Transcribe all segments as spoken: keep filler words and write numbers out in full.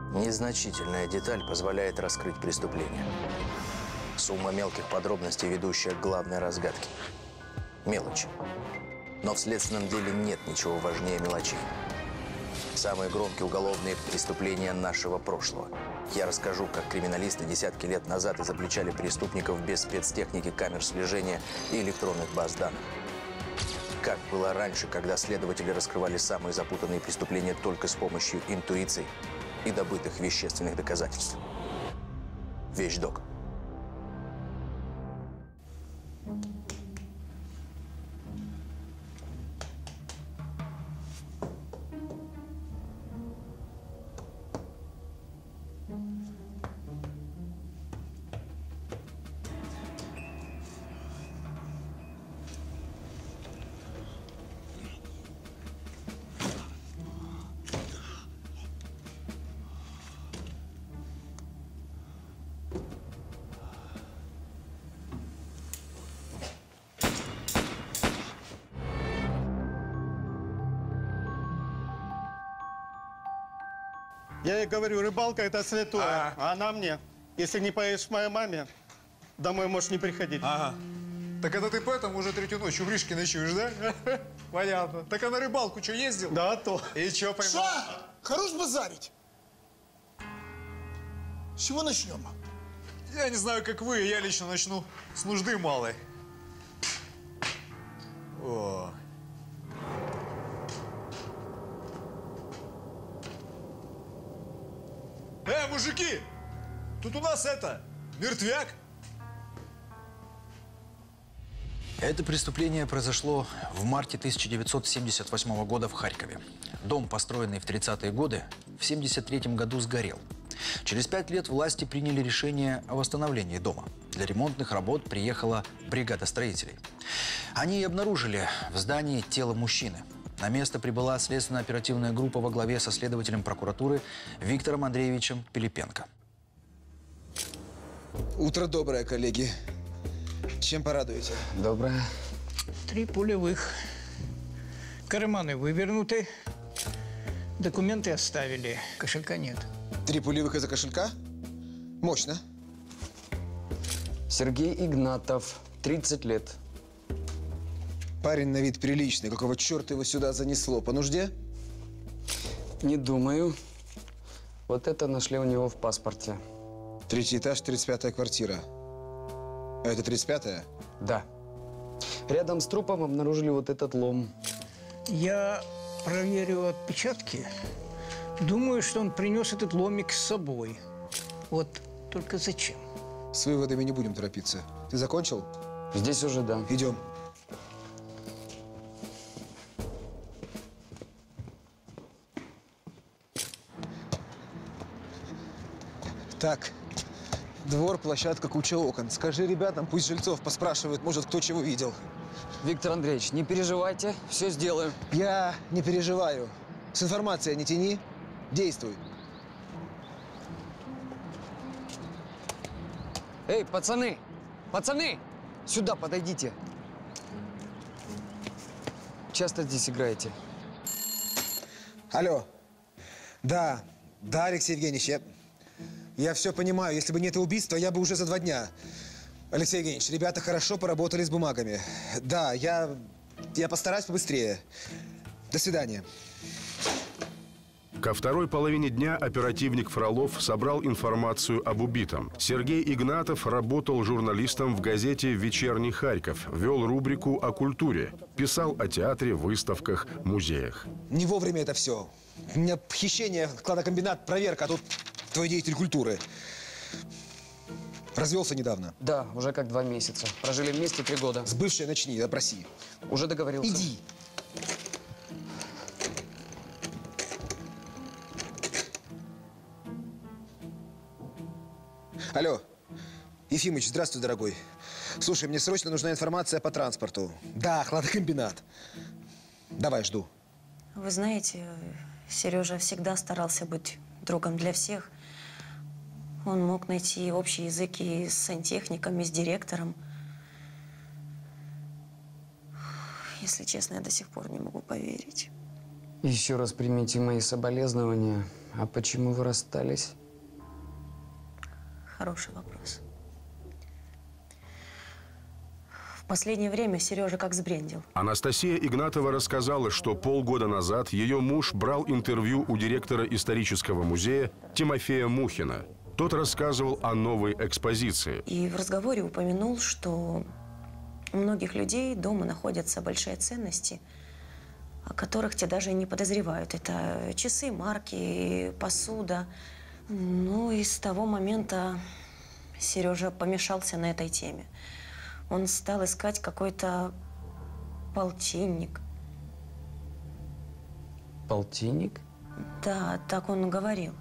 Незначительная деталь позволяет раскрыть преступление. Сумма мелких подробностей, ведущая к главной разгадке. Мелочи. Но в следственном деле нет ничего важнее мелочей. Самые громкие уголовные преступления нашего прошлого. Я расскажу, как криминалисты десятки лет назад изобличали преступников без спецтехники, камер слежения и электронных баз данных. Как было раньше, когда следователи раскрывали самые запутанные преступления только с помощью интуиции и добытых вещественных доказательств. Вещдок. Я ей говорю, рыбалка это святое, а, а она мне. Если не поедешь к моей маме, домой можешь не приходить. Ага. Так это ты поэтому уже третью ночь у Гришки ночуешь, да? Понятно. Так а на рыбалку что, ездил? Да, то. И что поймал? Ша! Хорош базарить. С чего начнем? Я не знаю, как вы, я лично начну с нужды малой. О. Э, мужики! Тут у нас это, мертвяк. Это преступление произошло в марте тысяча девятьсот семьдесят восьмого года в Харькове. Дом, построенный в тридцатые годы, в семьдесят третьем году сгорел. Через пять лет власти приняли решение о восстановлении дома. Для ремонтных работ приехала бригада строителей. Они и обнаружили в здании тело мужчины. На место прибыла следственно-оперативная группа во главе со следователем прокуратуры Виктором Андреевичем Пилипенко. Утро доброе, коллеги. Чем порадуете? Доброе. Три пулевых. Карманы вывернуты. Документы оставили. Кошелька нет. Три пулевых из-за кошелька? Мощно. Сергей Игнатов, тридцать лет. Парень на вид приличный. Какого черта его сюда занесло? По нужде? Не думаю. Вот это нашли у него в паспорте. Третий этаж, тридцать пятая квартира. А это тридцать пятая? Да. Рядом с трупом обнаружили вот этот лом. Я проверю отпечатки. Думаю, что он принес этот ломик с собой. Вот только зачем? С выводами не будем торопиться. Ты закончил? Здесь уже да. Идем. Так, двор, площадка, куча окон. Скажи ребятам, пусть жильцов поспрашивают, может, кто чего видел. Виктор Андреевич, не переживайте, все сделаю. Я не переживаю. С информацией не тяни, действуй. Эй, пацаны, пацаны, сюда подойдите. Часто здесь играете? Алло. Да, да, Алексей Евгеньевич, я... Я все понимаю. Если бы не это убийство, я бы уже за два дня. Алексей Евгеньевич, ребята хорошо поработали с бумагами. Да, я, я постараюсь побыстрее. До свидания. Ко второй половине дня оперативник Фролов собрал информацию об убитом. Сергей Игнатов работал журналистом в газете «Вечерний Харьков», вел рубрику о культуре, писал о театре, выставках, музеях. Не вовремя это все. У меня хищение, кладокомбинат, проверка, а тут твой деятель культуры. Развелся недавно? Да, уже как два месяца. Прожили вместе три года. С бывшей начни, допроси. Уже договорился. Иди. Алло. Ефимыч, здравствуй, дорогой. Слушай, мне срочно нужна информация по транспорту. Да, хладокомбинат. Давай, жду. Вы знаете, Сережа всегда старался быть другом для всех. Он мог найти общий язык и с сантехником, и с директором. Если честно, я до сих пор не могу поверить. Еще раз примите мои соболезнования. А почему вы расстались? Хороший вопрос. В последнее время Сережа как сбрендил. Анастасия Игнатова рассказала, что полгода назад ее муж брал интервью у директора исторического музея Тимофея Мухина. Тот рассказывал о новой экспозиции. И в разговоре упомянул, что у многих людей дома находятся большие ценности, о которых те даже не подозревают. Это часы, марки, посуда. Ну и с того момента Сережа помешался на этой теме. Он стал искать какой-то полтинник. Полтинник? Да, так он говорил.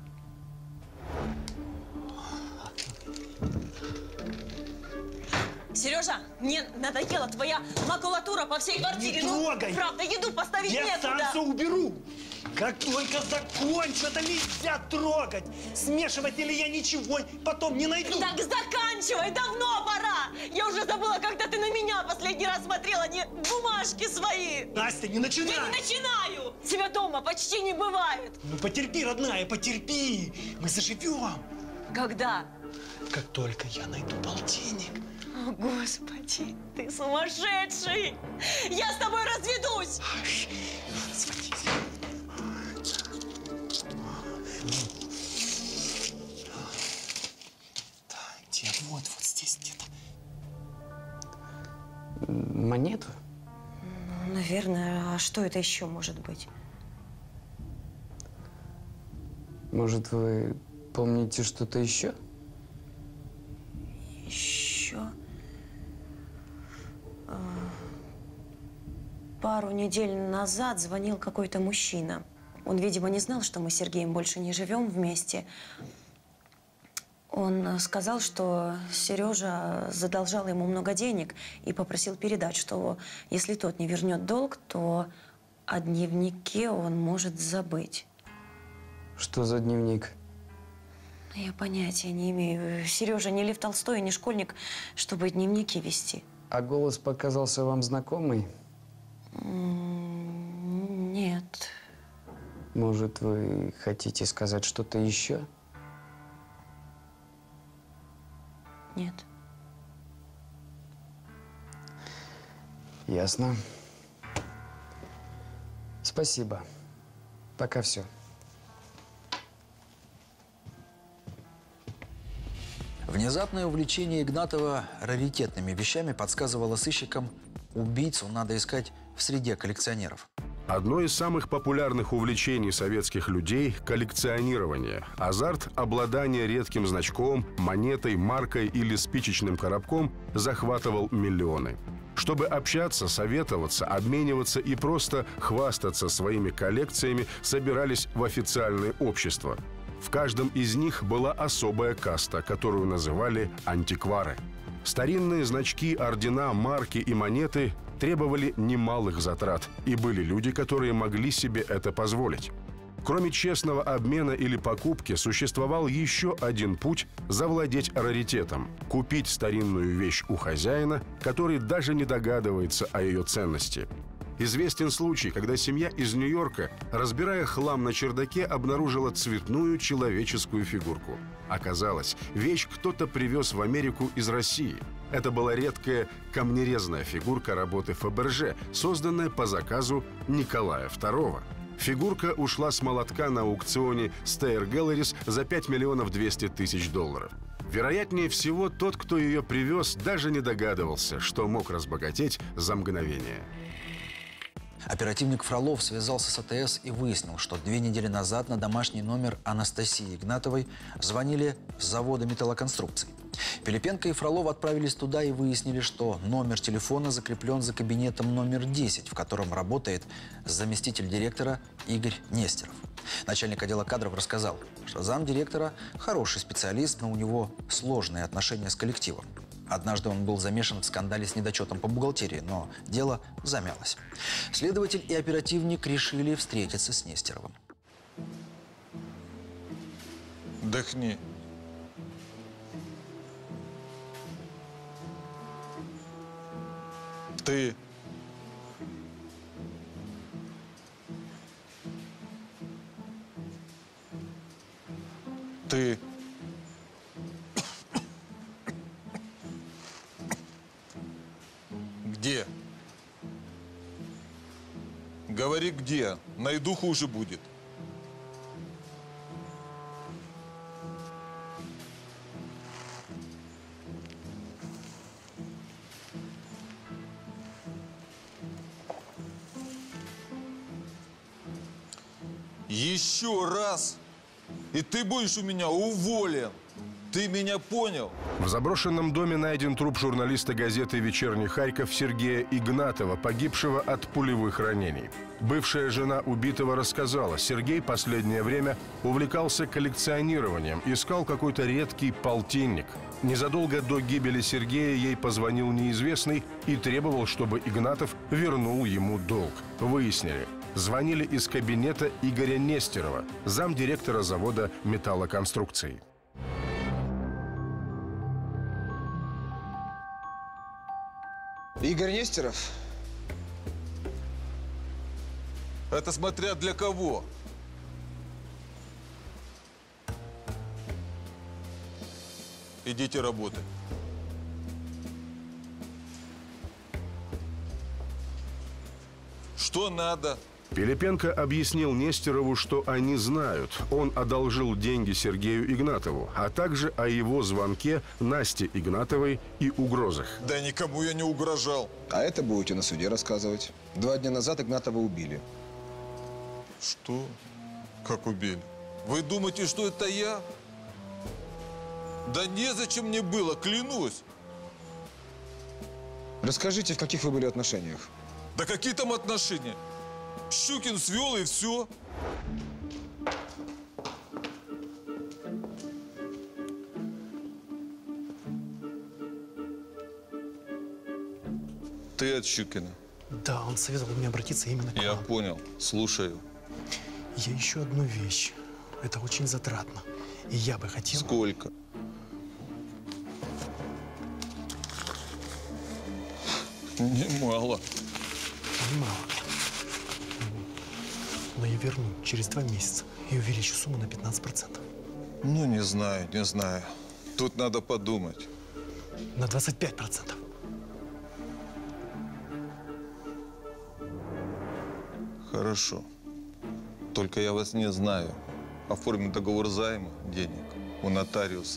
Сережа, мне надоела твоя макулатура по всей квартире. Не Ну, трогай! правда, еду поставить Я некуда. сам все уберу. Как только закончу, это нельзя трогать. Смешивать или я ничего потом не найду. Так заканчивай, давно пора. Я уже забыла, когда ты на меня последний раз смотрела, не бумажки свои. Настя, не начинай. Я не начинаю. Тебя дома почти не бывает. Ну потерпи, родная, потерпи. Мы заживем. Когда? Как только я найду полтинник. О, Господи, ты сумасшедший! Я с тобой разведусь! Да, где? Вот, вот здесь где-то. Монету? Ну, наверное, а что это еще может быть? Может, вы помните что-то еще? Еще? Пару недель назад звонил какой-то мужчина. Он, видимо, не знал, что мы с Сергеем больше не живем вместе. Он сказал, что Сережа задолжал ему много денег и попросил передать, что если тот не вернет долг, то о дневнике он может забыть. Что за дневник? Я понятия не имею. Сережа не Лев Толстой, не школьник, чтобы дневники вести. А голос показался вам знакомый? Нет. Может, вы хотите сказать что-то еще? Нет. Ясно. Спасибо. Пока все. Внезапное увлечение Игнатова раритетными вещами подсказывало сыщикам, убийцу надо искать в среде коллекционеров. Одно из самых популярных увлечений советских людей – коллекционирование. Азарт обладания редким значком, монетой, маркой или спичечным коробком захватывал миллионы. Чтобы общаться, советоваться, обмениваться и просто хвастаться своими коллекциями, собирались в официальные общества. В каждом из них была особая каста, которую называли антиквары. Старинные значки, ордена, марки и монеты требовали немалых затрат, и были люди, которые могли себе это позволить. Кроме честного обмена или покупки, существовал еще один путь завладеть раритетом – купить старинную вещь у хозяина, который даже не догадывается о ее ценности. Известен случай, когда семья из Нью-Йорка, разбирая хлам на чердаке, обнаружила цветную человеческую фигурку. Оказалось, вещь кто-то привез в Америку из России. Это была редкая камнерезная фигурка работы Фаберже, созданная по заказу Николая второго. Фигурка ушла с молотка на аукционе Stair Galleries за пять миллионов двести тысяч долларов. Вероятнее всего, тот, кто ее привез, даже не догадывался, что мог разбогатеть за мгновение. Оперативник Фролов связался с АТС и выяснил, что две недели назад на домашний номер Анастасии Игнатовой звонили с завода металлоконструкций. Пилипенко и Фролов отправились туда и выяснили, что номер телефона закреплен за кабинетом номер десять, в котором работает заместитель директора Игорь Нестеров. Начальник отдела кадров рассказал, что замдиректора хороший специалист, но у него сложные отношения с коллективом. Однажды он был замешан в скандале с недочетом по бухгалтерии, но дело замялось. Следователь и оперативник решили встретиться с Нестеровым. Вдохни. Ты Ты. Где? Говори, где. Найду, хуже будет. Еще раз, и ты будешь у меня уволен. Ты меня понял? В заброшенном доме найден труп журналиста газеты «Вечерний Харьков» Сергея Игнатова, погибшего от пулевых ранений. Бывшая жена убитого рассказала, Сергей последнее время увлекался коллекционированием, искал какой-то редкий полтинник. Незадолго до гибели Сергея ей позвонил неизвестный и требовал, чтобы Игнатов вернул ему долг. Выяснили. Звонили из кабинета Игоря Нестерова, замдиректора завода металлоконструкций. Игорь Нестеров? Это смотря для кого. Идите работать. Что надо? Пилипенко объяснил Нестерову, что они знают. Он одолжил деньги Сергею Игнатову, а также о его звонке Насте Игнатовой и угрозах. Да никому я не угрожал. А это будете на суде рассказывать. Два дня назад Игнатова убили. Что? Как убили? Вы думаете, что это я? Да незачем мне было, клянусь. Расскажите, в каких вы были отношениях? Да какие там отношения? Щукин свел и все. Ты от Щукина? Да, он советовал мне обратиться именно к вам. Я понял. Слушаю. Я ищу одну вещь. Это очень затратно. И я бы хотел... Сколько? Немало. Немало. Но я верну через два месяца и увеличу сумму на пятнадцать процентов. Ну, не знаю, не знаю. Тут надо подумать. На двадцать пять процентов. Хорошо. Только я вас не знаю. Оформим договор займа денег у нотариуса.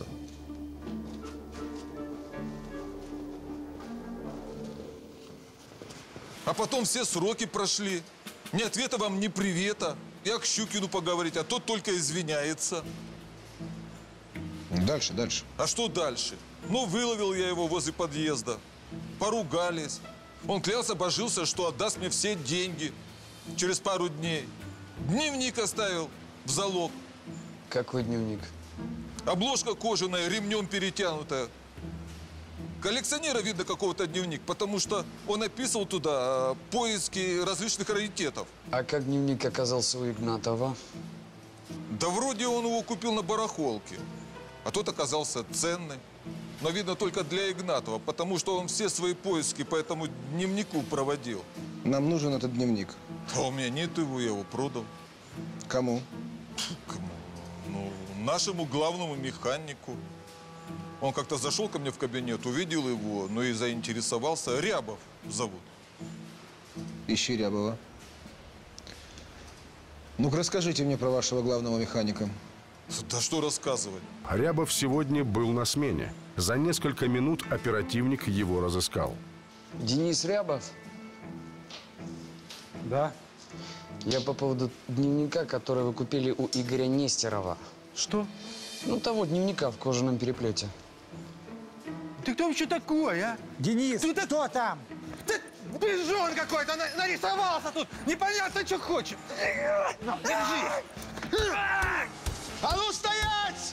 А потом все сроки прошли. Ни ответа вам, ни привета. Я к Щукину поговорить, а тот только извиняется. Дальше, дальше. А что дальше? Ну, выловил я его возле подъезда. Поругались. Он клялся, божился, что отдаст мне все деньги через пару дней. Дневник оставил в залог. Какой дневник? Обложка кожаная, ремнем перетянутая. Коллекционера, видно, какого-то дневник, потому что он описывал туда поиски различных раритетов. А как дневник оказался у Игнатова? Да вроде он его купил на барахолке, а тот оказался ценный. Но, видно, только для Игнатова, потому что он все свои поиски по этому дневнику проводил. Нам нужен этот дневник. А у меня нет его, я его продал. Кому? Кому? Ну, нашему главному механику. Он как-то зашел ко мне в кабинет, увидел его, ну и заинтересовался. Рябов зовут. Ищи Рябова. Ну-ка, расскажите мне про вашего главного механика. Да что рассказывать? Рябов сегодня был на смене. За несколько минут оперативник его разыскал. Денис Рябов? Да. Я по поводу дневника, который вы купили у Игоря Нестерова. Что? Ну, того дневника в кожаном переплете. Ты кто вообще такой, а? Денис, ты кто там? Ты бежон какой-то на нарисовался тут. Непонятно, что хочет. Держи. А ну стоять!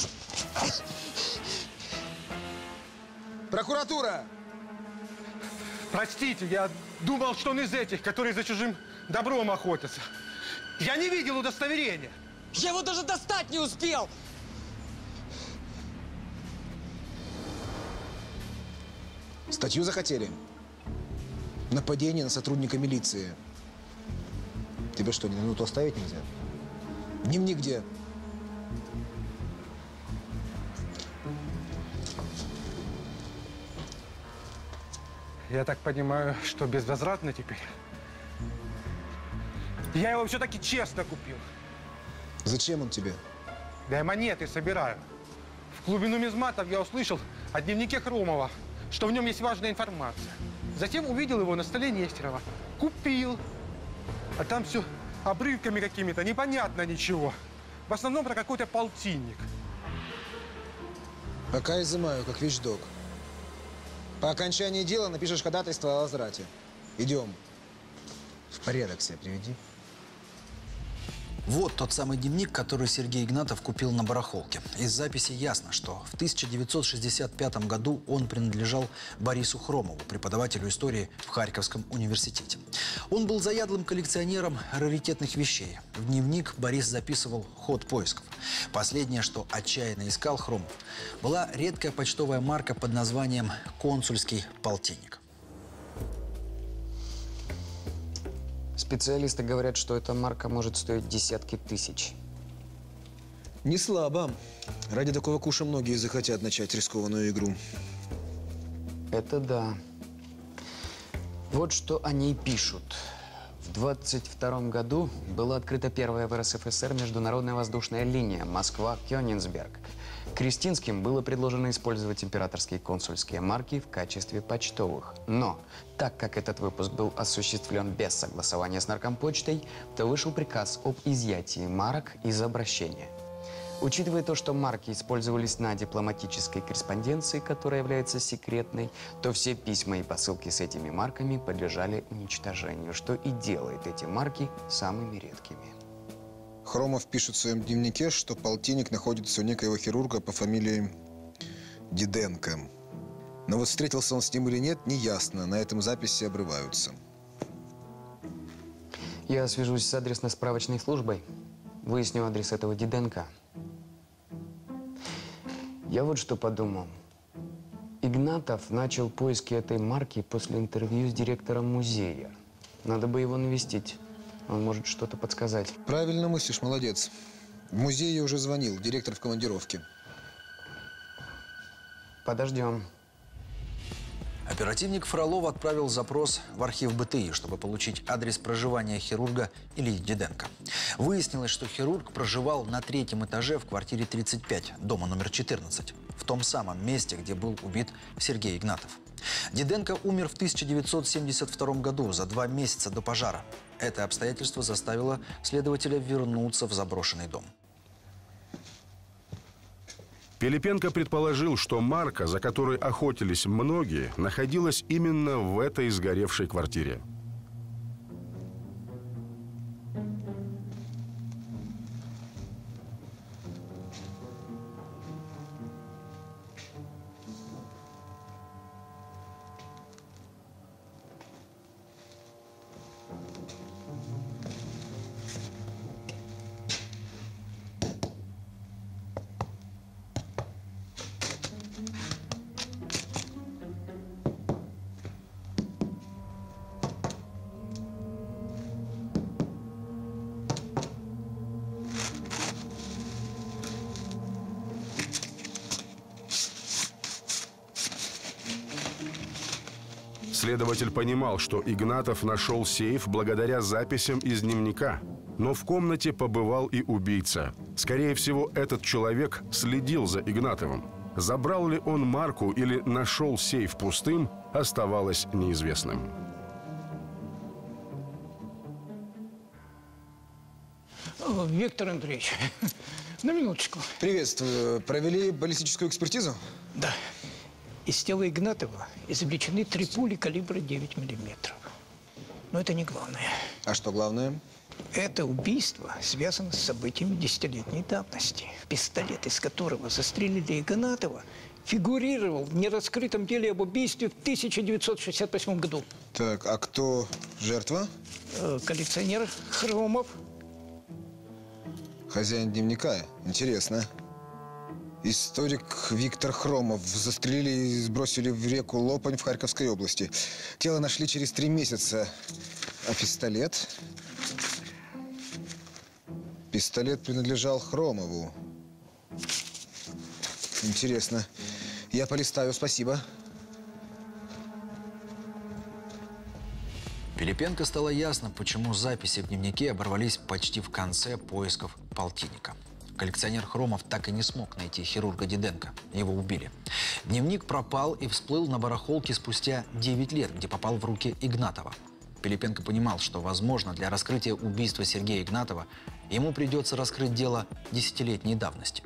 Прокуратура! Простите, я думал, что он из этих, которые за чужим добром охотятся. Я не видел удостоверения. Я его даже достать не успел! Статью захотели? Нападение на сотрудника милиции. Тебе что, ни на минуту оставить нельзя? Дневник где? Я так понимаю, что безвозвратно теперь? Я его все-таки честно купил. Зачем он тебе? Да я монеты собираю. В клубе нумизматов я услышал о дневнике Хромова, что в нем есть важная информация. Затем увидел его на столе Нестерова. Купил. А там все обрывками какими-то, непонятно ничего. В основном про какой-то полтинник. Пока изымаю, как вещдок. По окончании дела напишешь ходатайство о возврате. Идем. В порядок себя приведи. Вот тот самый дневник, который Сергей Игнатов купил на барахолке. Из записи ясно, что в тысяча девятьсот шестьдесят пятом году он принадлежал Борису Хромову, преподавателю истории в Харьковском университете. Он был заядлым коллекционером раритетных вещей. В дневник Борис записывал ход поисков. Последнее, что отчаянно искал Хромов, была редкая почтовая марка под названием «Консульский полтинник». Специалисты говорят, что эта марка может стоить десятки тысяч. Не слабо. Ради такого куша многие захотят начать рискованную игру. Это да. Вот что о ней пишут. В двадцать втором году была открыта первая в эр эс эф эс эр международная воздушная линия Москва-Кёнигсберг. Крестинским было предложено использовать императорские консульские марки в качестве почтовых. Но, так как этот выпуск был осуществлен без согласования с наркомпочтой, то вышел приказ об изъятии марок из обращения. Учитывая то, что марки использовались на дипломатической корреспонденции, которая является секретной, то все письма и посылки с этими марками подлежали уничтожению, что и делает эти марки самыми редкими. Хромов пишет в своем дневнике, что полтинник находится у некоего хирурга по фамилии Диденко. Но вот встретился он с ним или нет, неясно. На этом записи обрываются. Я свяжусь с адресно-справочной службой, выясню адрес этого Диденко. Я вот что подумал. Игнатов начал поиски этой марки после интервью с директором музея. Надо бы его навестить. Он может что-то подсказать. Правильно мыслишь, молодец. В музей я уже звонил, директор в командировке. Подождем. Оперативник Фролов отправил запрос в архив бэ тэ и, чтобы получить адрес проживания хирурга Ильи Диденко. Выяснилось, что хирург проживал на третьем этаже в квартире тридцать пять, дома номер четырнадцать, в том самом месте, где был убит Сергей Игнатов. Диденко умер в тысяча девятьсот семьдесят втором году, за два месяца до пожара. Это обстоятельство заставило следователя вернуться в заброшенный дом. Пилипенко предположил, что марка, за которой охотились многие, находилась именно в этой сгоревшей квартире. Следователь понимал, что Игнатов нашел сейф благодаря записям из дневника. Но в комнате побывал и убийца. Скорее всего, этот человек следил за Игнатовым. Забрал ли он марку или нашел сейф пустым, оставалось неизвестным. О, Виктор Андреевич, на минуточку. Приветствую. Провели баллистическую экспертизу? Да. Из тела Игнатова извлечены три пули калибра девять миллиметров. Но это не главное. А что главное? Это убийство связано с событиями десятилетней давности. Пистолет, из которого застрелили Игнатова, фигурировал в нераскрытом деле об убийстве в тысяча девятьсот шестьдесят восьмом году. Так, а кто жертва? Э, коллекционер Хромов. Хозяин дневника. Интересно. Историк Виктор Хромов застрелили и сбросили в реку Лопань в Харьковской области. Тело нашли через три месяца. А пистолет? Пистолет принадлежал Хромову. Интересно. Я полистаю, спасибо. Пилипенко стало ясно, почему записи в дневнике оборвались почти в конце поисков полтинника. Коллекционер хромов так и не смог найти хирурга Диденко. Его убили. Дневник пропал и всплыл на барахолке спустя девять лет, где попал в руки Игнатова. Пилипенко понимал, что, возможно, для раскрытия убийства Сергея Игнатова ему придется раскрыть дело десятилетней давности.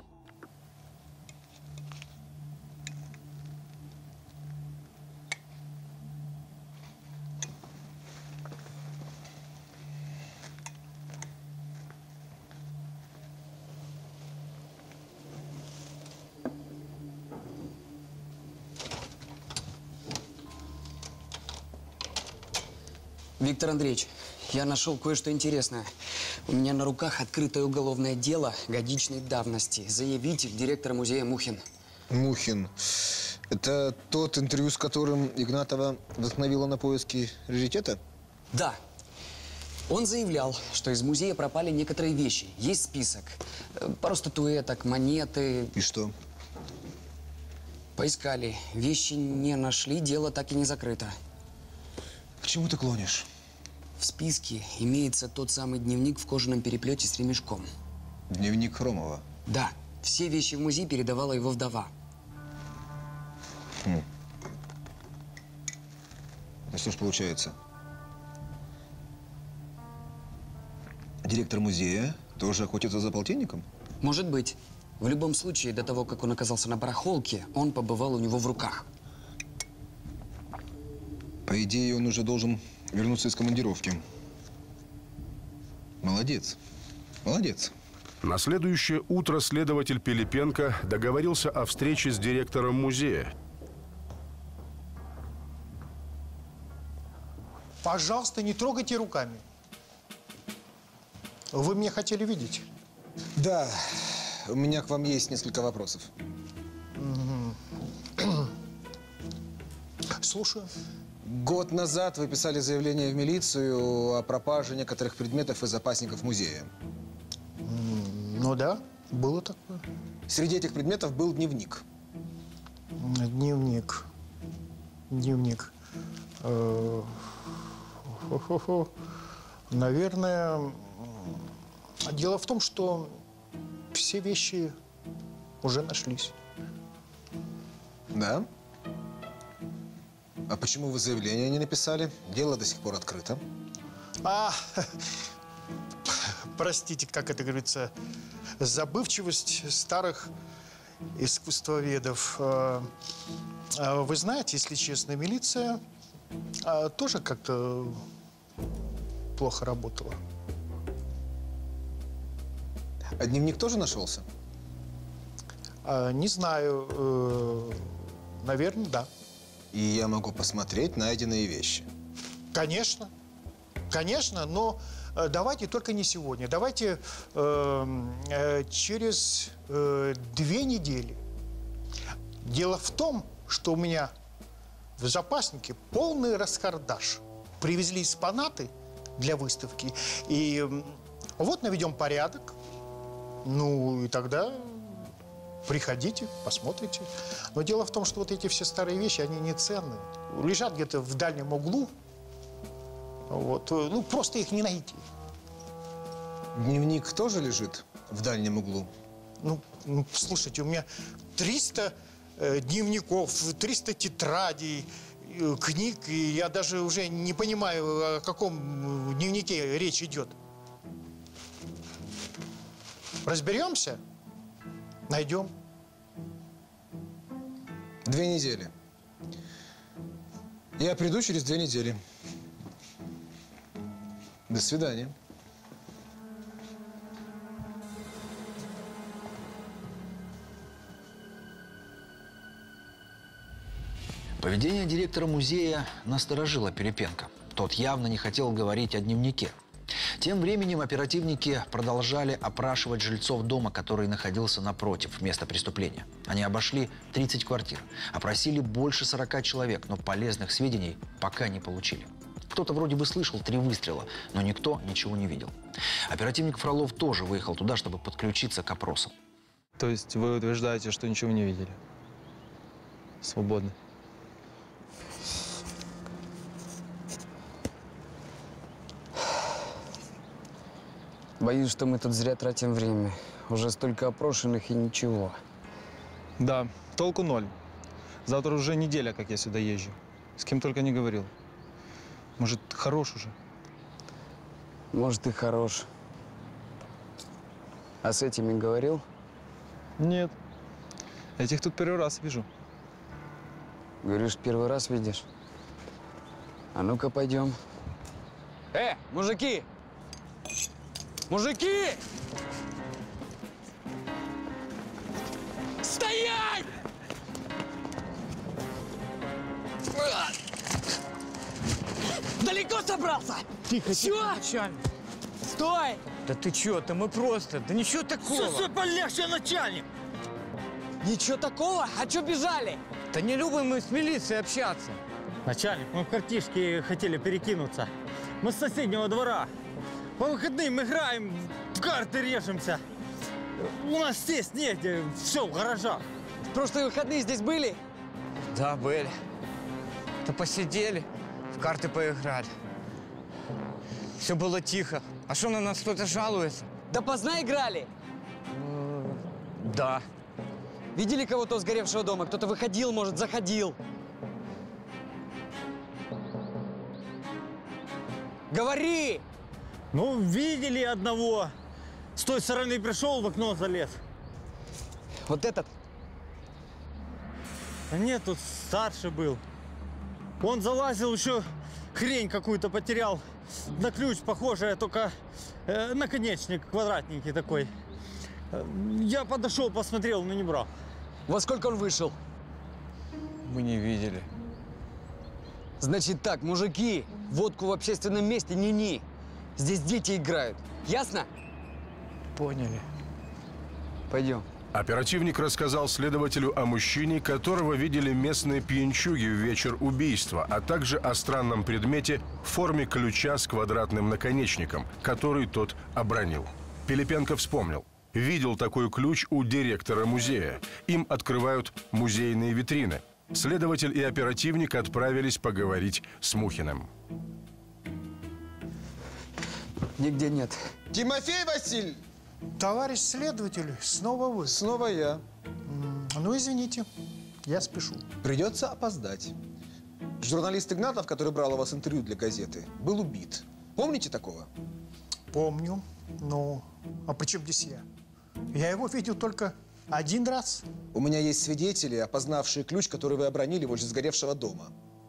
Виктор Андреевич, я нашел кое-что интересное. У меня на руках открытое уголовное дело годичной давности. Заявитель, директор музея Мухин. Мухин. Это тот интервью, с которым Игнатова вдохновила на поиски раритета? Да. Он заявлял, что из музея пропали некоторые вещи. Есть список. Пару статуэток, монеты. И что? Поискали. Вещи не нашли, дело так и не закрыто. К чему ты клонишь? В списке имеется тот самый дневник в кожаном переплете с ремешком. Дневник Хромова? Да. Все вещи в музей передавала его вдова. Хм. Ну что ж получается? Директор музея тоже охотится за полтинником? Может быть. В любом случае, до того, как он оказался на барахолке, он побывал у него в руках. По идее, он уже должен вернуться из командировки. Молодец. Молодец. На следующее утро следователь Пилипенко договорился о встрече с директором музея. Пожалуйста, не трогайте руками. Вы меня хотели видеть? Да. У меня к вам есть несколько вопросов. Слушаю. Год назад вы писали заявление в милицию о пропаже некоторых предметов из запасников музея. Ну да, было такое. Среди этих предметов был дневник. Дневник. Дневник. Э, хо-хо-хо. Наверное, дело в том, что все вещи уже нашлись. Да? А почему вы заявление не написали? Дело до сих пор открыто. А, простите, как это говорится, забывчивость старых искусствоведов. Вы знаете, если честно, милиция тоже как-то плохо работала. А дневник тоже нашелся? Не знаю. Наверное, да. И я могу посмотреть найденные вещи? Конечно. Конечно, но э, давайте только не сегодня. Давайте э, э, через э, две недели. Дело в том, что у меня в запаснике полный раскардаш. Привезли экспонаты для выставки. И э, вот наведем порядок. Ну, и тогда приходите, посмотрите. Но дело в том, что вот эти все старые вещи, они не ценны. Лежат где-то в дальнем углу. Вот. Ну, просто их не найти. Дневник тоже лежит в дальнем углу? Ну, ну слушайте, у меня триста э, дневников, триста тетрадей, э, книг, и я даже уже не понимаю, о каком дневнике речь идет. Разберемся? Найдем. Две недели. Я приду через две недели. До свидания. Поведение директора музея насторожило Пилипенко. Тот явно не хотел говорить о дневнике. Тем временем оперативники продолжали опрашивать жильцов дома, который находился напротив места преступления. Они обошли тридцать квартир, опросили больше сорока человек, но полезных сведений пока не получили. Кто-то вроде бы слышал три выстрела, но никто ничего не видел. Оперативник Фролов тоже выехал туда, чтобы подключиться к опросам. То есть вы утверждаете, что ничего не видели? Свободны. Боюсь, что мы тут зря тратим время. Уже столько опрошенных и ничего. Да, толку ноль. Завтра уже неделя, как я сюда езжу. С кем только не говорил. Может, хорош уже? Может, и хорош. А с этими говорил? Нет. Этих тут первый раз вижу. Говоришь, первый раз видишь? А ну-ка, пойдем. Э, мужики! Мужики! Стоять! Далеко собрался? Тихо, Чё? тихо, начальник. Стой! Да ты чё, это мы просто, да ничего такого. Все, все, полегче, начальник! Ничего такого? А чё бежали? Да не любим мы с милицией общаться. Начальник, мы в картишке хотели перекинуться. Мы с соседнего двора. По выходным играем, в карты режемся. У нас сесть негде, все в гаражах. В прошлые выходные здесь были? Да, были. Да посидели, в карты поиграли. Все было тихо. А что на нас кто-то жалуется? Допоздна играли? Да. Видели кого-то с сгоревшего дома? Кто-то выходил, может, заходил. Говори! Ну, видели одного. С той стороны пришел, в окно залез. Вот этот? Да нет, тут старше был. Он залазил, еще хрень какую-то потерял. На ключ похожая, только э, наконечник квадратненький такой. Э, я подошел, посмотрел, но не брал. Во сколько он вышел? Мы не видели. Значит так, мужики, водку в общественном месте не-не. Здесь дети играют. Ясно? Поняли. Пойдем. Оперативник рассказал следователю о мужчине, которого видели местные пьянчуги в вечер убийства, а также о странном предмете в форме ключа с квадратным наконечником, который тот обронил. Пилипенко вспомнил. Видел такой ключ у директора музея. Им открывают музейные витрины. Следователь и оперативник отправились поговорить с Мухиным. Нигде нет. Тимофей Васильевич! Товарищ следователь, снова вы. Снова я. Ну, извините, я спешу. Придется опоздать. Журналист Игнатов, который брал у вас интервью для газеты, был убит. Помните такого? Помню. Ну, а при чем здесь я? Я его видел только один раз. У меня есть свидетели, опознавшие ключ, который вы обронили возле сгоревшего дома.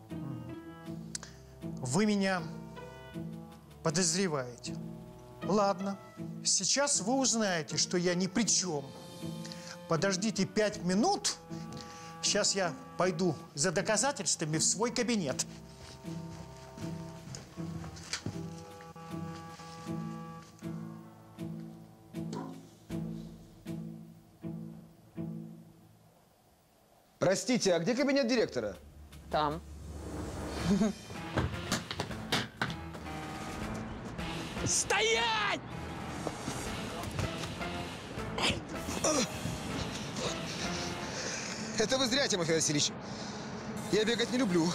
Вы меня подозреваете. Ладно, сейчас вы узнаете, что я ни при чем. Подождите пять минут. Сейчас я пойду за доказательствами в свой кабинет. Простите, а где кабинет директора? Там. Стоять! Это вы зря, Тимофей Васильевич. Я бегать не люблю.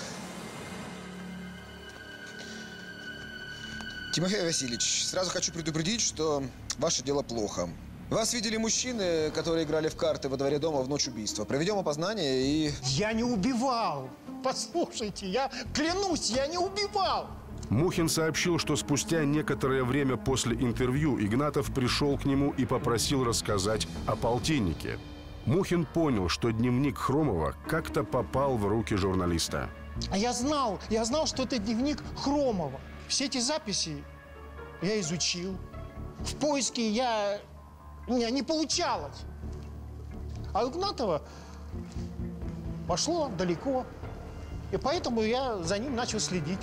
Тимофей Васильевич, сразу хочу предупредить, что ваше дело плохо. Вас видели мужчины, которые играли в карты во дворе дома в ночь убийства. Проведем опознание и... Я не убивал. Послушайте, я клянусь, я не убивал. Мухин сообщил, что спустя некоторое время после интервью Игнатов пришел к нему и попросил рассказать о полтиннике. Мухин понял, что дневник Хромова как-то попал в руки журналиста. А я знал, я знал, что это дневник Хромова. Все эти записи я изучил. В поиске я... У меня не получалось. А у Игнатова пошло далеко. И поэтому я за ним начал следить.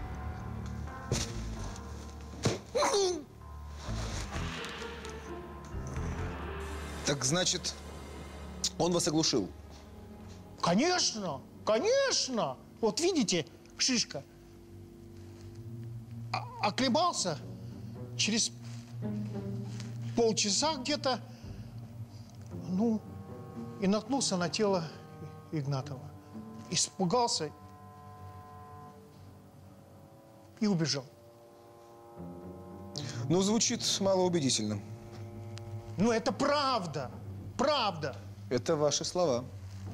Так значит, он вас оглушил? Конечно, конечно. Вот видите, шишка. А оклемался через полчаса где-то, ну, и наткнулся на тело Игнатова. Испугался и убежал. Ну, звучит малоубедительно. Ну, это правда. Правда. Это ваши слова.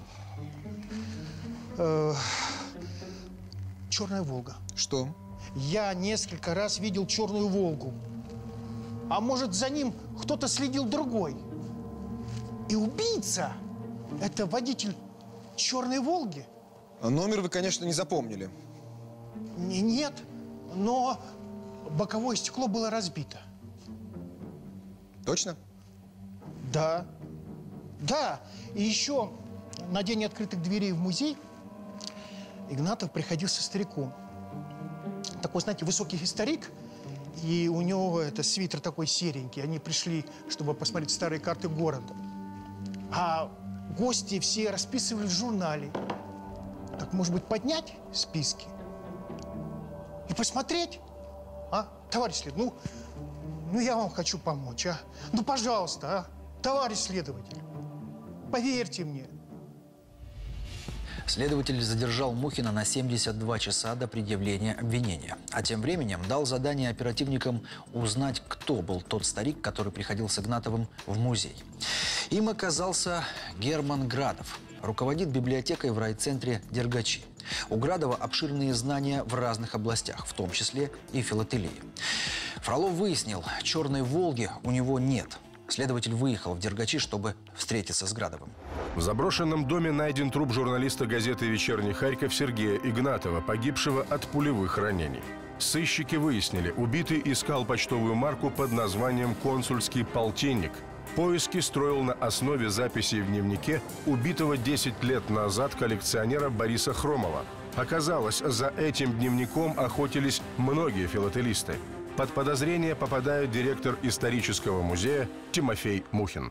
Э, Черная Волга. Что? Я несколько раз видел Черную Волгу. А может, за ним кто-то следил другой? И убийца – это водитель Черной Волги? А номер вы, конечно, не запомнили. Не, нет, но боковое стекло было разбито. Точно? Да. Да. И еще на день открытых дверей в музей Игнатов приходил со стариком. Такой, знаете, высокий старик, и у него это свитер такой серенький. Они пришли, чтобы посмотреть старые карты города. А гости все расписывали в журнале. Так, может быть, поднять списки и посмотреть? А, товарищ следователь, ну, ну я вам хочу помочь, а? Ну, пожалуйста, а? Товарищ следователь, поверьте мне. Следователь задержал Мухина на семьдесят два часа до предъявления обвинения. А тем временем дал задание оперативникам узнать, кто был тот старик, который приходил с Игнатовым в музей. Им оказался Герман Градов. Руководит библиотекой в райцентре Дергачи. У Градова обширные знания в разных областях, в том числе и филателии. Фролов выяснил, «Черной Волги» у него нет. Следователь выехал в Дергачи, чтобы встретиться с Градовым. В заброшенном доме найден труп журналиста газеты «Вечерний Харьков» Сергея Игнатова, погибшего от пулевых ранений. Сыщики выяснили, убитый искал почтовую марку под названием «Консульский полтинник». Поиски строил на основе записей в дневнике убитого десять лет назад коллекционера Бориса Хромова. Оказалось, за этим дневником охотились многие филателисты. Под подозрение попадает директор исторического музея Тимофей Мухин.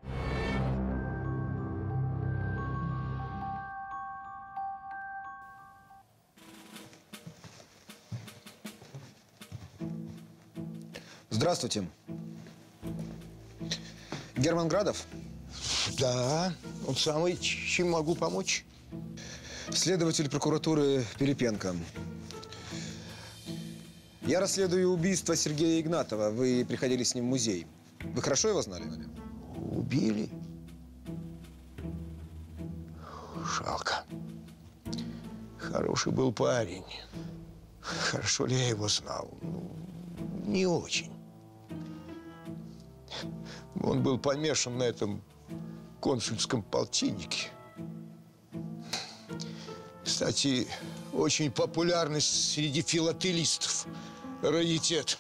Здравствуйте. Герман Градов? Да, он самый. Чем могу помочь? Следователь прокуратуры Пилипенко. Я расследую убийство Сергея Игнатова. Вы приходили с ним в музей. Вы хорошо его знали? Убили? Жалко. Хороший был парень. Хорошо ли я его знал? Ну, не очень. Он был помешан на этом консульском полтиннике. Кстати, очень популярный среди филателистов раритет.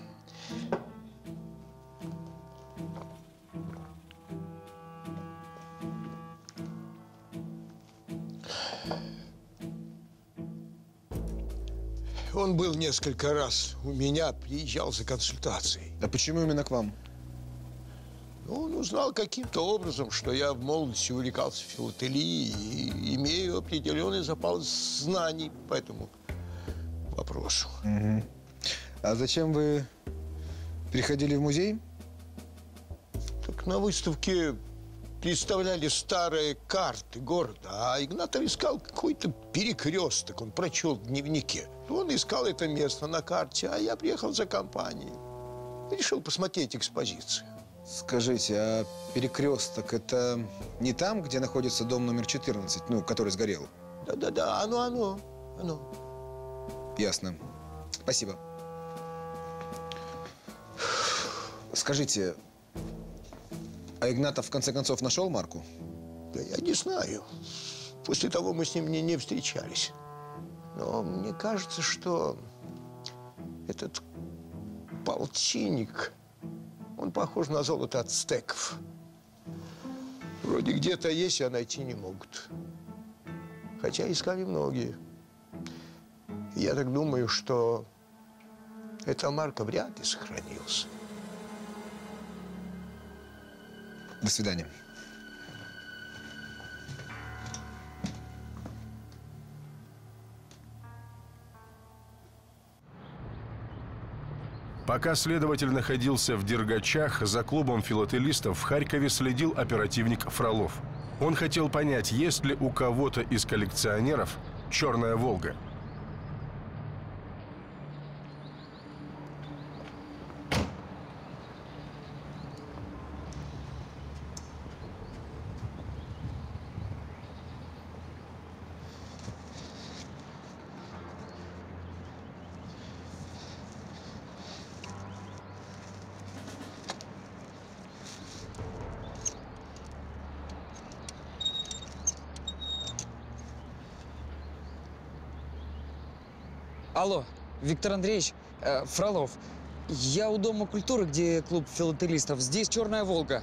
Он был несколько раз у меня, приезжал за консультацией. А почему именно к вам? Он узнал каким-то образом, что я в молодости увлекался филателией и имею определенный запас знаний по этому вопросу. Угу. А зачем вы приходили в музей? Так на выставке представляли старые карты города, а Игнатов искал какой-то перекресток, он прочел в дневнике. Он искал это место на карте, а я приехал за компанией. Решил посмотреть экспозицию. Скажите, а перекресток – это не там, где находится дом номер четырнадцать, ну, который сгорел? Да-да-да, оно, оно, оно. Ясно. Спасибо. Скажите, а Игнатов в конце концов нашел марку? Да я не знаю. После того мы с ним не, не встречались. Но мне кажется, что этот полтинник, он похож на золото ацтеков. Вроде где-то есть, а найти не могут. Хотя искали многие. Я так думаю, что эта марка вряд ли сохранилась. До свидания. Пока следователь находился в Дергачах, за клубом филателистов в Харькове следил оперативник Фролов. Он хотел понять, есть ли у кого-то из коллекционеров «Черная Волга». Алло, Виктор Андреевич, э, Фролов. Я у Дома культуры, где клуб филателистов. Здесь «Черная Волга».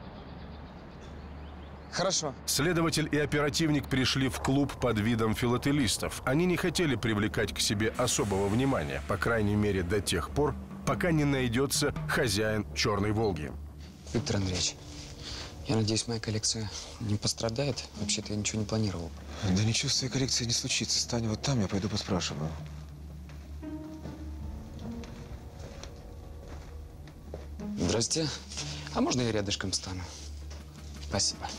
Хорошо. Следователь и оперативник пришли в клуб под видом филателистов. Они не хотели привлекать к себе особого внимания, по крайней мере до тех пор, пока не найдется хозяин «Черной Волги». Виктор Андреевич, я надеюсь, моя коллекция не пострадает. Вообще-то я ничего не планировал. Да ничего с твоей коллекцией не случится. Стань вот там, я пойду поспрашиваю. Здрасте. А можно я рядышком стану? Спасибо.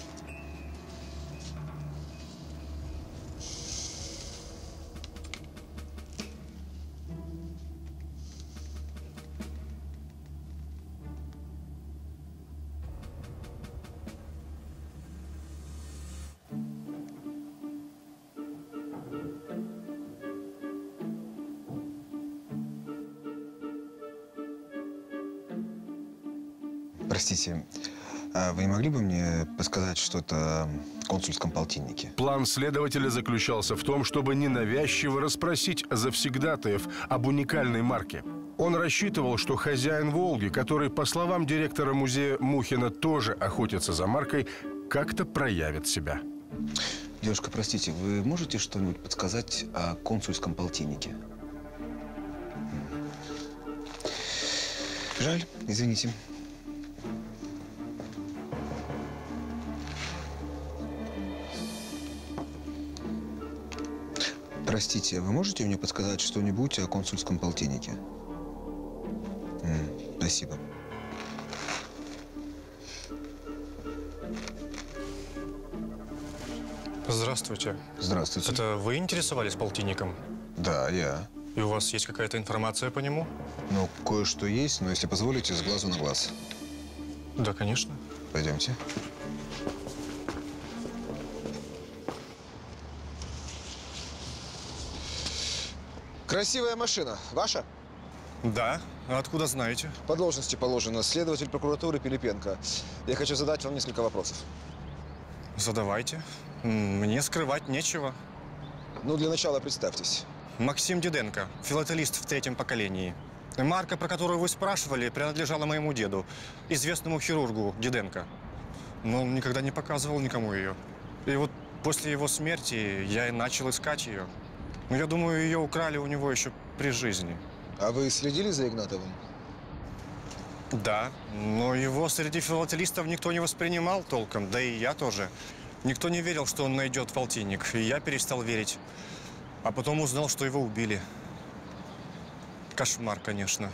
Простите, а вы не могли бы мне подсказать что-то о консульском полтиннике? План следователя заключался в том, чтобы ненавязчиво расспросить завсегдатаев об уникальной марке. Он рассчитывал, что хозяин «Волги», который, по словам директора музея Мухина, тоже охотится за маркой, как-то проявит себя. Девушка, простите, вы можете что-нибудь подсказать о консульском полтиннике? Жаль, извините. Простите, вы можете мне подсказать что-нибудь о консульском полтиннике? М, спасибо. Здравствуйте. Здравствуйте. Это вы интересовались полтинником? Да, я. И у вас есть какая-то информация по нему? Ну, кое-что есть, но если позволите, с глазу на глаз. Да, конечно. Пойдемте. Красивая машина. Ваша? Да. А откуда знаете? По должности положено. Следователь прокуратуры Пилипенко. Я хочу задать вам несколько вопросов. Задавайте. Мне скрывать нечего. Ну, для начала представьтесь. Максим Диденко, филателист в третьем поколении. Марка, про которую вы спрашивали, принадлежала моему деду, известному хирургу Диденко. Но он никогда не показывал никому ее. И вот после его смерти я и начал искать ее. Но я думаю, ее украли у него еще при жизни. А вы следили за Игнатовым? Да, но его среди филателистов никто не воспринимал толком, да и я тоже. Никто не верил, что он найдет полтинник, и я перестал верить. А потом узнал, что его убили. Кошмар, конечно.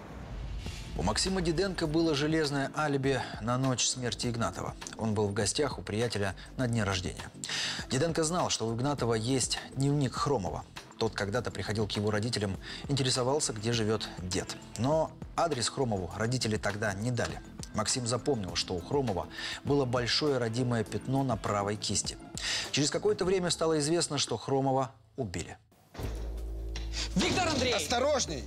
У Максима Диденко было железное алиби на ночь смерти Игнатова. Он был в гостях у приятеля на дне рождения. Диденко знал, что у Игнатова есть дневник Хромова. Тот когда-то приходил к его родителям, интересовался, где живет дед. Но адрес Хромову родители тогда не дали. Максим запомнил, что у Хромова было большое родимое пятно на правой кисти. Через какое-то время стало известно, что Хромова убили. Виктор Андреевич! Осторожней!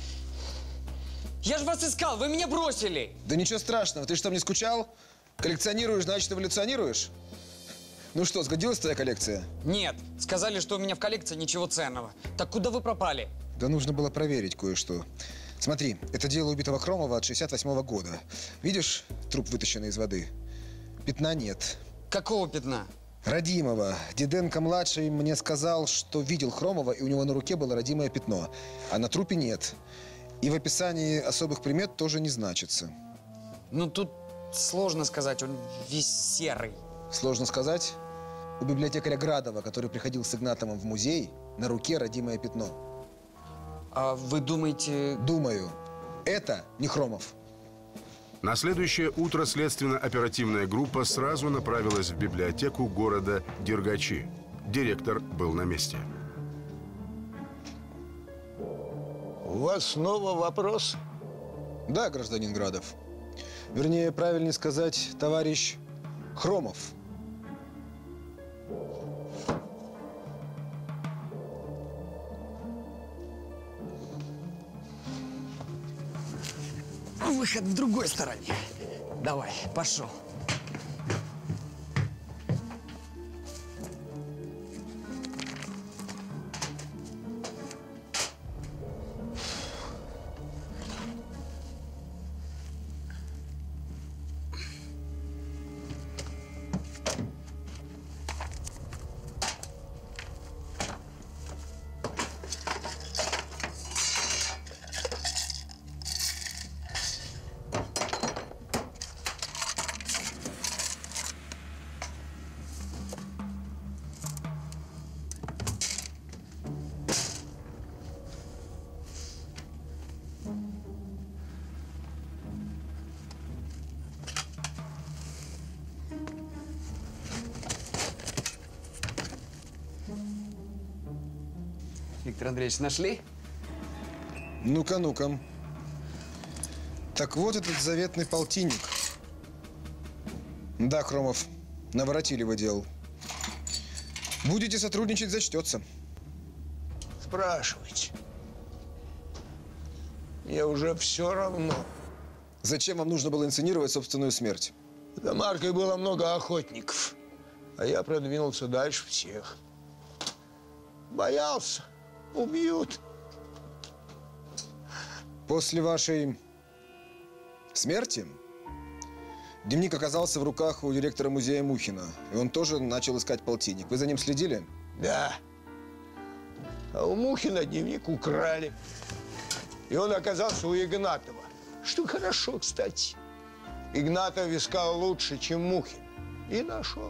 Я же вас искал, вы меня бросили! Да ничего страшного. Ты что, не скучал? Коллекционируешь, значит, эволюционируешь? Ну что, сгодилась твоя коллекция? Нет. Сказали, что у меня в коллекции ничего ценного. Так куда вы пропали? Да нужно было проверить кое-что. Смотри, это дело убитого Хромова от шестьдесят восьмого года. Видишь труп, вытащенный из воды? Пятна нет. Какого пятна? Родимого. Диденко-младший мне сказал, что видел Хромова, и у него на руке было родимое пятно. А на трупе нет. И в описании особых примет тоже не значится. Ну, тут сложно сказать, он весь серый. Сложно сказать? У библиотекаря Градова, который приходил с Игнатовым в музей, на руке родимое пятно. А вы думаете… Думаю. Это не Хромов. На следующее утро следственно-оперативная группа сразу направилась в библиотеку города Дергачи. Директор был на месте. У вас снова вопрос? Да, гражданин Градов. Вернее, правильнее сказать, товарищ Хромов. Выход в другой стороне. Давай, пошел. Виктор Андреевич, нашли? Ну-ка, ну-ка. Так вот этот заветный полтинник. Да, Хромов, наворотили вы дел. Будете сотрудничать, зачтется. Спрашивайте. Мне уже все равно. Зачем вам нужно было инсценировать собственную смерть? За Маркой было много охотников, а я продвинулся дальше всех. Боялся, убьют. После вашей смерти дневник оказался в руках у директора музея Мухина, и он тоже начал искать полтинник. Вы за ним следили? Да. А у Мухина дневник украли. И он оказался у Игнатова. Что хорошо, кстати. Игнатов искал лучше, чем Мухин. И нашел.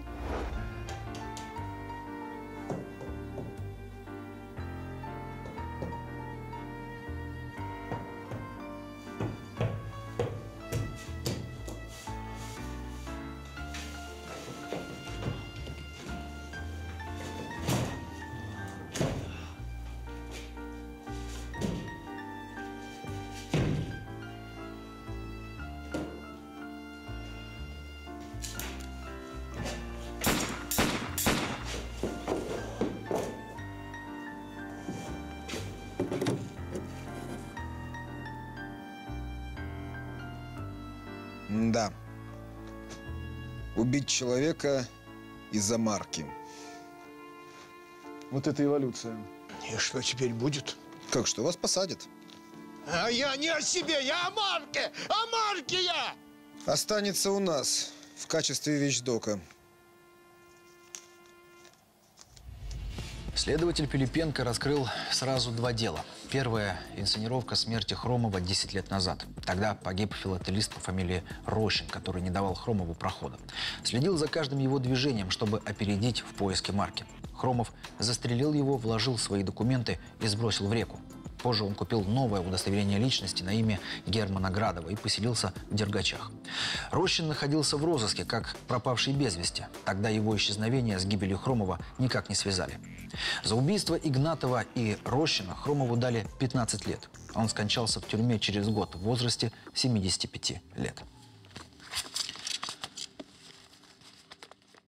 Да. Убить человека из-за марки. Вот это эволюция. И что теперь будет? Как что? Вас посадят. А я не о себе, я о Марке! О Марке я! Останется у нас в качестве вещдока. Следователь Пилипенко раскрыл сразу два дела. Первое – инсценировка смерти Хромова десять лет назад. Тогда погиб филателист по фамилии Рощин, который не давал Хромову прохода. Следил за каждым его движением, чтобы опередить в поиске марки. Хромов застрелил его, вложил свои документы и сбросил в реку. Позже он купил новое удостоверение личности на имя Германа Градова и поселился в Дергачах. Рощин находился в розыске, как пропавший без вести. Тогда его исчезновение с гибелью Хромова никак не связали. За убийство Игнатова и Рощина Хромову дали пятнадцать лет. Он скончался в тюрьме через год в возрасте семидесяти пяти лет.